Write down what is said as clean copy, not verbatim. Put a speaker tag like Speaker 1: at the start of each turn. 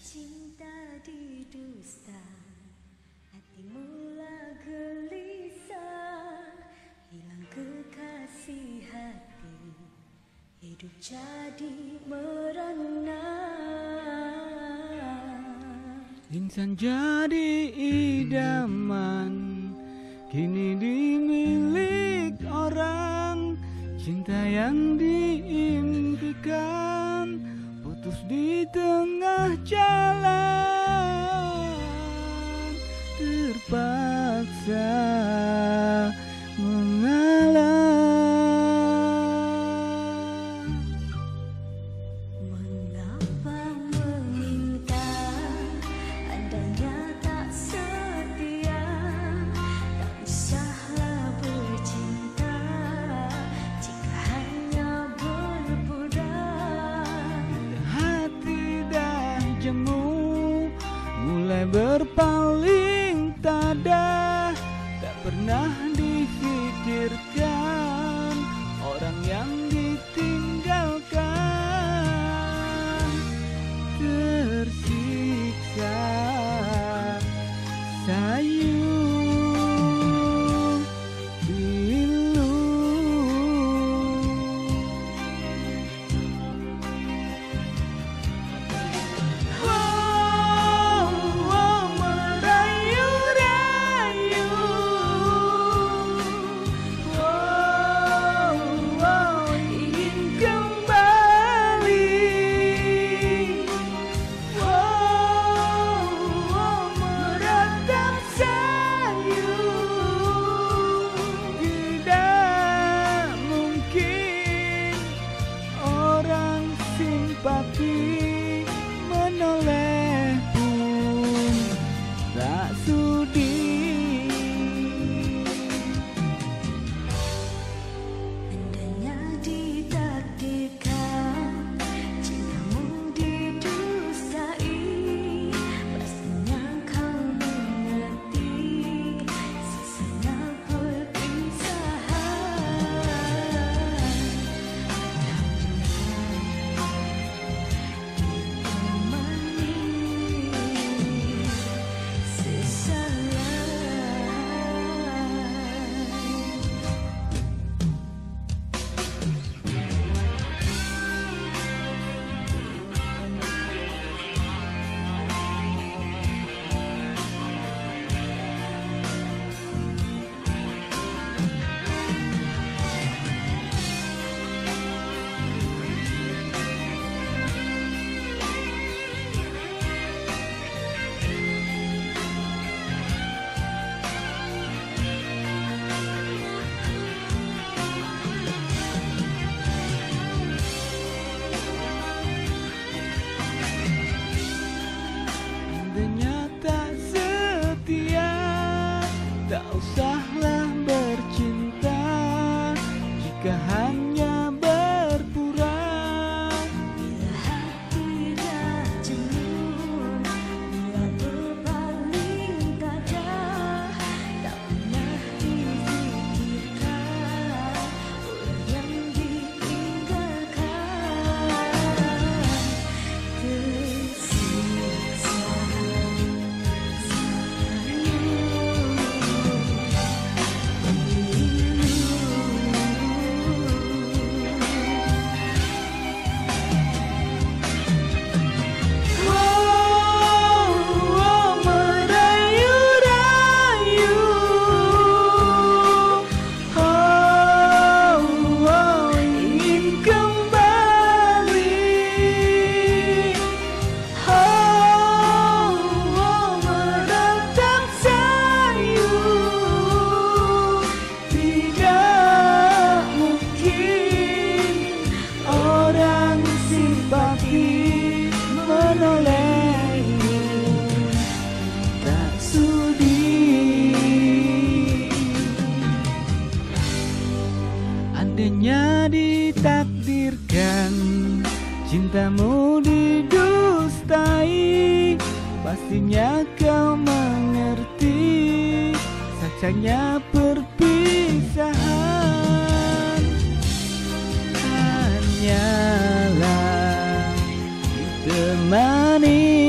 Speaker 1: cinta didusta, hati mula gelisah, hilang kekasih hati, hidup jadi merana.
Speaker 2: Insan jadi idaman, kini dimilik orang. Cinta yang diimpikan putus di tengah jalan, terpaksa mengalah.
Speaker 1: Mengapa meminta, andainya tak setia, tak usahlah bercinta jika hanya berpura.
Speaker 2: Hati dah jemu, mulai berpaling tada, tak pernah difikirkan orang yang ditinggalkan. Tersiksa sayu pilu. Simpati menoleh pun tak sudi.
Speaker 1: Andainya ditakdirkan cintamu didustai, pastinya kau mengerti sesana perpisahan.
Speaker 2: Andainya tak setia, tak usahlah bercinta jika hanya berpura.
Speaker 1: Bila hati dah jenuh, mula berpaling tada, tak pernah difikirkan orang yang ditinggalkan. Tersiksa
Speaker 2: menoleh tak sudi. Andainya ditakdirkan cintamu didustai, pastinya kau mengerti saksanya perpisahan. Hanyalah ditemani